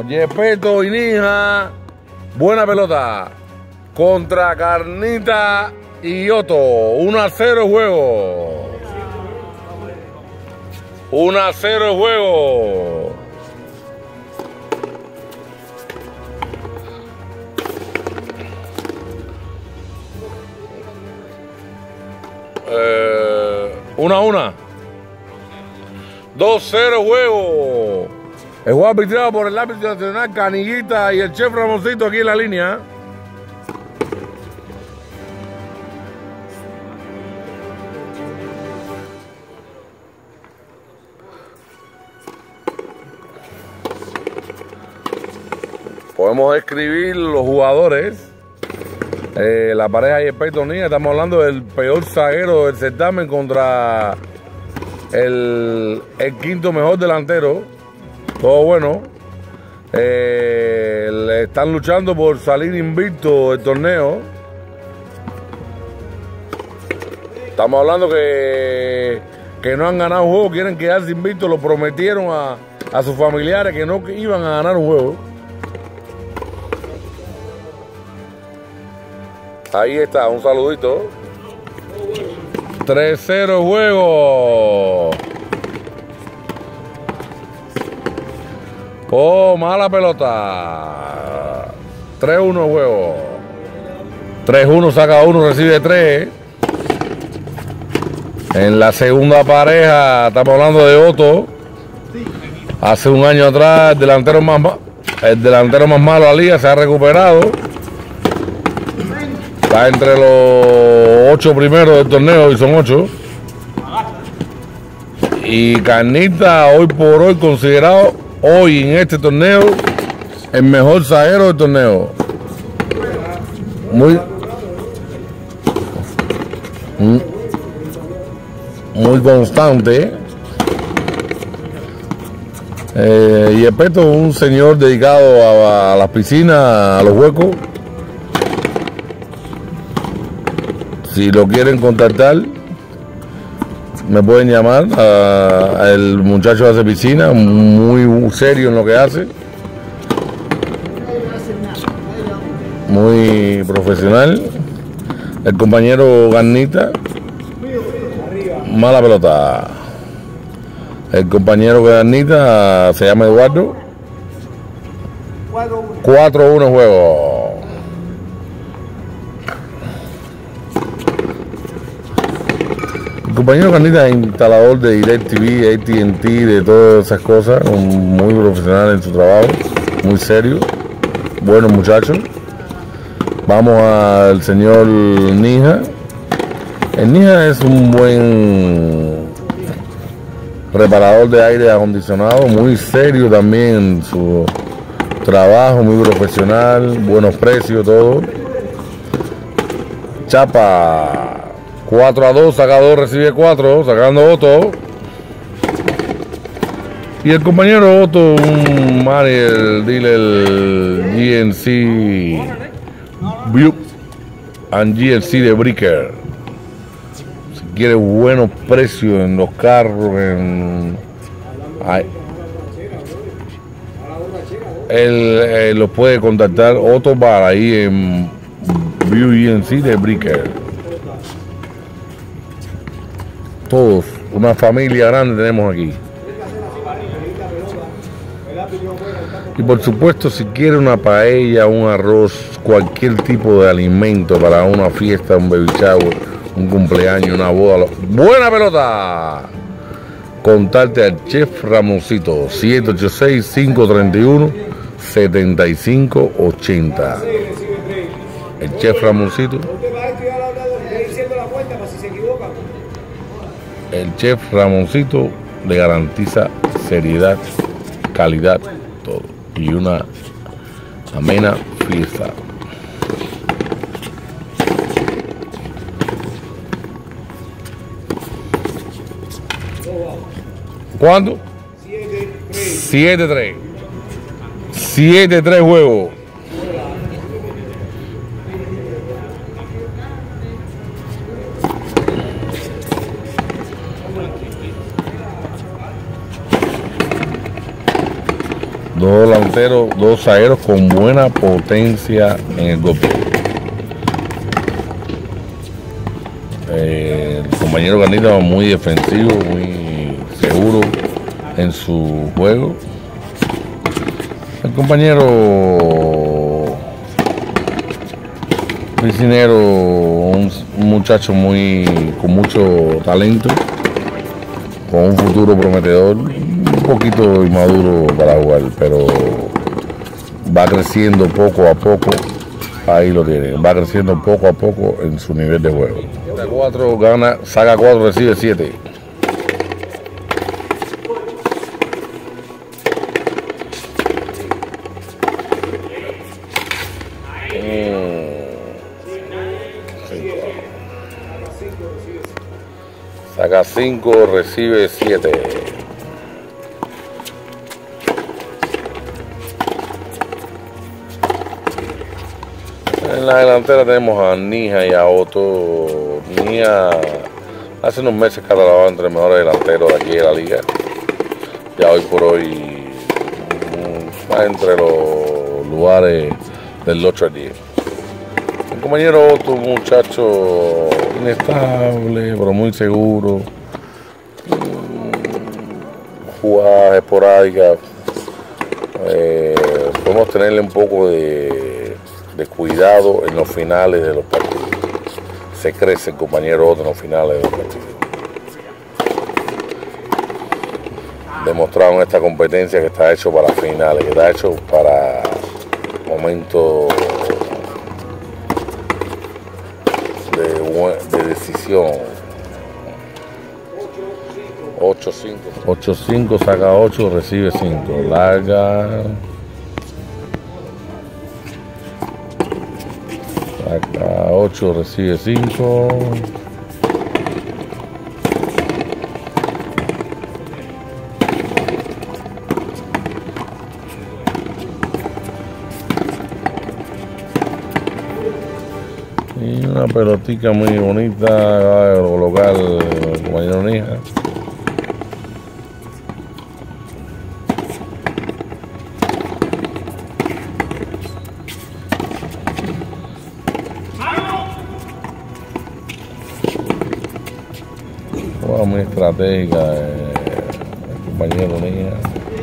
Yepeto y Ninja. Buena pelota. Contra Carnita y Otto. 1-0 el juego. 1-0 el juego. Una a una. 2-0 juego. El juego arbitrado por el árbitro nacional Canillita y el chef Ramoncito aquí en la línea. Podemos escribir los jugadores. La pareja y el Yepeto Ninja. Estamos hablando del peor zaguero del certamen contra el quinto mejor delantero. Todo bueno. Le están luchando por salir invicto del torneo. Estamos hablando que no han ganado un juego, quieren quedarse invictos. Lo prometieron a sus familiares que no iban a ganar un juego. Ahí está, un saludito. 3-0 juego. Oh, mala pelota. 3-1 juego. 3-1 saca uno, recibe 3. En la segunda pareja estamos hablando de Otto. Hace un año atrás el delantero más malo de la liga se ha recuperado. Está entre los 8 primeros del torneo y son 8. Y Carnita hoy por hoy considerado hoy en este torneo el mejor zaguero del torneo. Muy constante. Y Yepeto es un señor dedicado a las piscinas, a los huecos. Si lo quieren contactar, me pueden llamar. El muchacho hace piscina, muy serio en lo que hace. Muy profesional. El compañero Carnita, mala pelota. El compañero Carnita se llama Eduardo. 4-1 juego. El compañero Carnita es instalador de DirecTV, AT&T, de todas esas cosas, muy profesional en su trabajo, muy serio, buenos muchachos. Vamos al señor Ninja. El Ninja es un buen reparador de aire acondicionado, muy serio también en su trabajo, muy profesional, buenos precios, todo. Chapa. 4-2, saca 2, recibe 4, sacando Otto. Y el compañero Otto, un Mariel dealer GNC Buick and GNC de Bricker. Si quiere buenos precios en los carros, él los puede contactar. Otto para ahí en Buick GNC de Bricker. Todos, una familia grande tenemos aquí. Y por supuesto, si quiere una paella, un arroz, cualquier tipo de alimento para una fiesta, un baby shower, un cumpleaños, una boda. ¡Buena pelota! Contacte al chef Ramoncito, 786-531-7580. El chef Ramoncito. El chef Ramoncito le garantiza seriedad, calidad, todo. Y una amena fiesta. ¿Cuánto? 7-3. 7-3 juegos. Dos delanteros, dos zagueros con buena potencia en el golpe. El compañero Carnita muy defensivo, muy seguro en su juego. El compañero Piscinero, un muchacho con mucho talento, con un futuro prometedor, un poquito inmaduro para jugar, pero va creciendo poco a poco. Ahí lo tiene, va creciendo poco a poco en su nivel de juego. 4 gana, saca 4, recibe 7. Saca 5, recibe 7. En la delantera tenemos a Nija y a Otto. Nija hace unos meses catalogado entre los mejores delanteros de aquí de la liga. Ya hoy por hoy está entre los lugares del 8 al 10. El compañero Otto, un muchacho inestable, pero muy seguro. Jugadas esporádicas. Podemos tenerle un poco de cuidado en los finales de los partidos. Se crece el compañero Otto en los finales de los partidos. Demostraron esta competencia que está hecho para finales, que está hecho para momentos de decisión. 8-5. 8-5, saca 8, recibe 5. Larga. Saca 8, recibe 5. Y una pelotica muy bonita, va a colocar el compañero Nija. Muy estratégica el compañero Nija.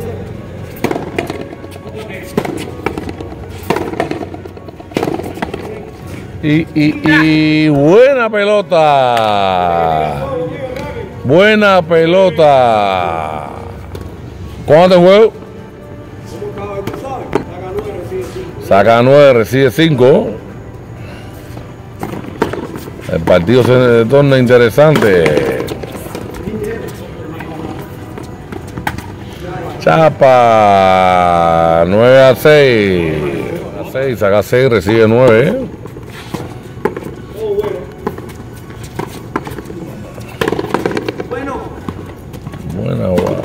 Y buena pelota. Buena pelota. ¿Cuánto el juego? Saca 9, recibe 5. El partido se torna interesante. Chapa 9-6. 6, saca 6, recibe 9. Buena jugada.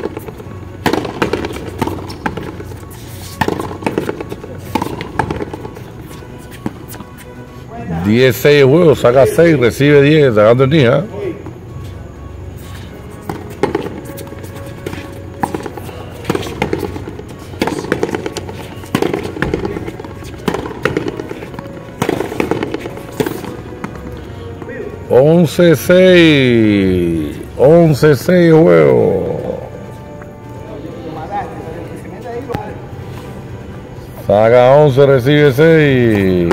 Diez, 6 juegos, saca 6, recibe 10, sacando el Nija. Once, 6 juegos. Saca 11, recibe 6.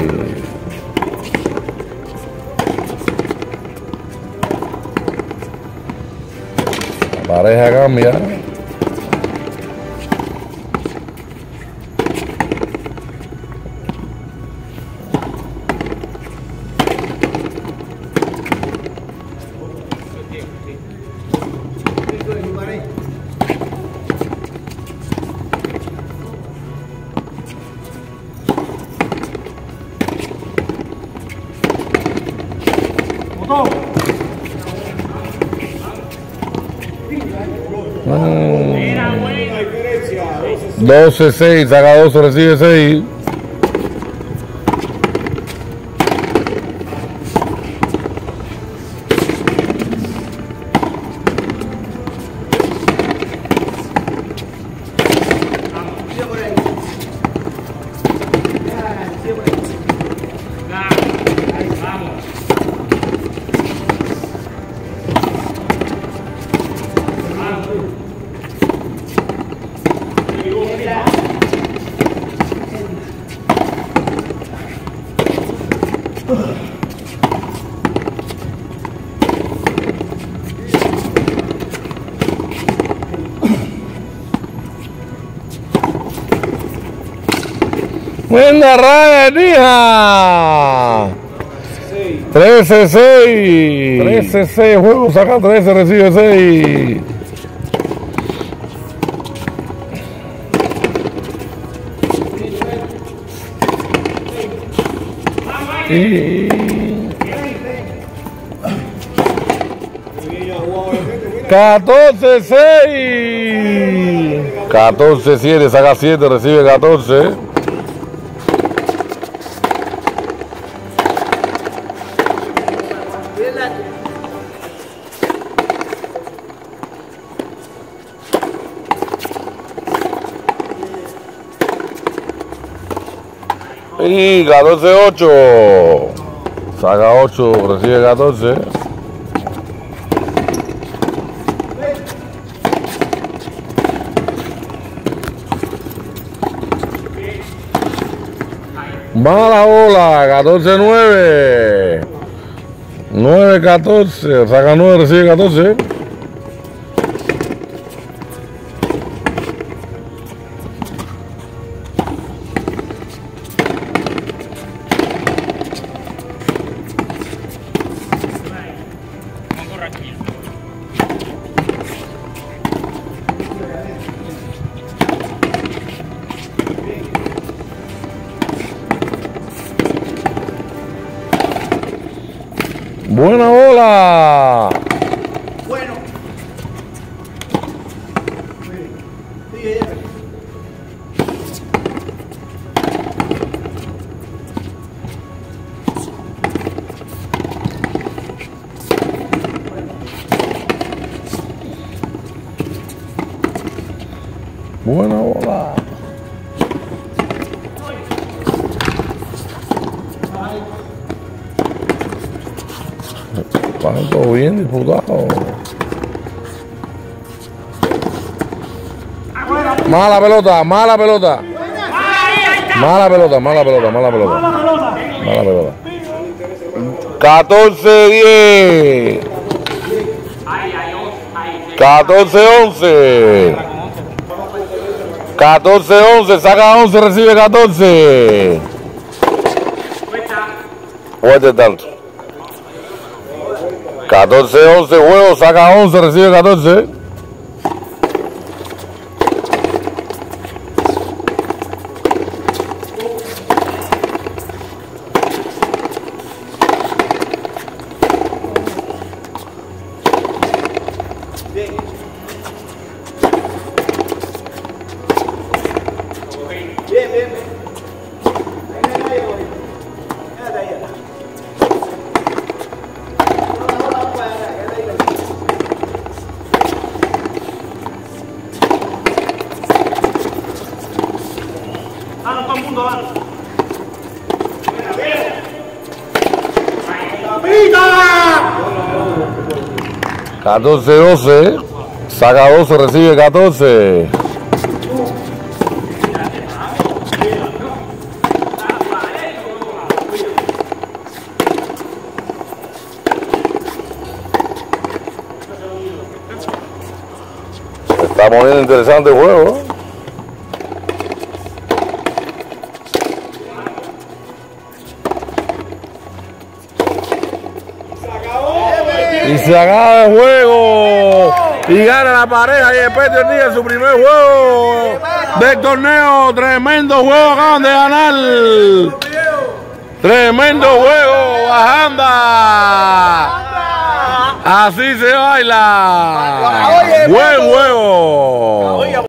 La pareja cambia. Mira, buena diferencia. 12-6, saca 12, recibe 6. Buena raya, hija. 13-6. 13-6. Juego saca 13, recibe 6. Y 14-6. 14-7, saca 7, recibe 14. Y 14-8. Saca 8, recibe 14. Mala bola, 14-9. 9-14. Saca 9, recibe 14. Buena bola. Bueno. Buena bola. Todo bien disputado. Mala pelota, mala pelota. Mala pelota, mala pelota, mala pelota. Mala pelota. 14-10. 14-11. 14-11, saca 11, recibe 14. Fuerte tanto. 14-11 juego, saca 11, recibe 14. Bien. Todo el mundo, vamos. 14-12, saca 12, recibe 14. Está poniendo interesante el juego. Y se acaba el juego. Y gana la pareja y después del día su primer juego del torneo. Tremendo juego acaban de ganar. Tremendo juego, Bajanda. Así se baila. Buen juego.